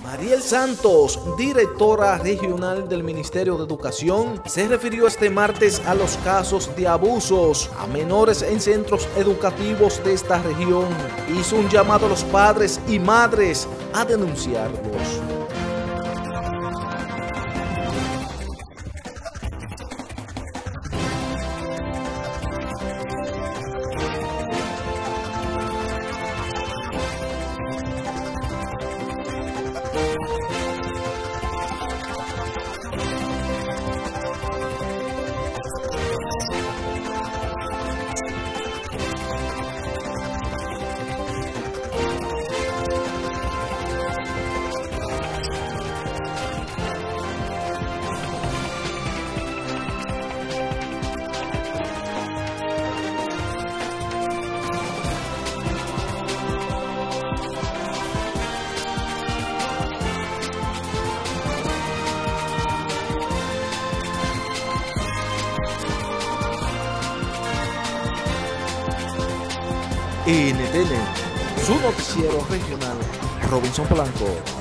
Mariel Santos, directora regional del Ministerio de Educación, se refirió este martes a los casos de abusos a menores en centros educativos de esta región. Hizo un llamado a los padres y madres a denunciarlos. NTN, su noticiero regional, Robinson Blanco.